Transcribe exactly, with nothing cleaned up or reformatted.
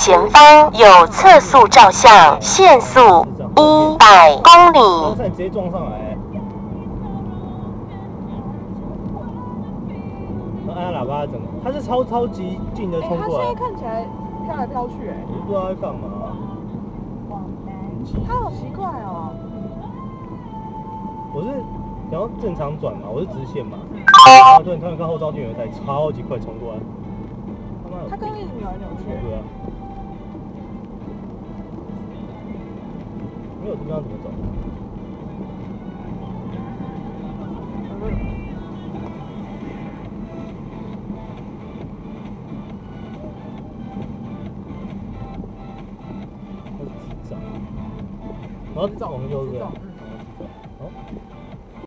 前方有测速照相，限速一百公里。 直接撞上来。按下喇叭怎么？他是超超级近的冲过来。 他现在看起来飘来飘去，哎， 我不知道在干嘛。 他好奇怪哦。 我是想要正常转嘛，我是直线嘛，然后突然突然看后照镜有一台超级快冲过来， 他刚一直扭来扭去。 对啊，没有地方怎么走？他是智障，然后往右是。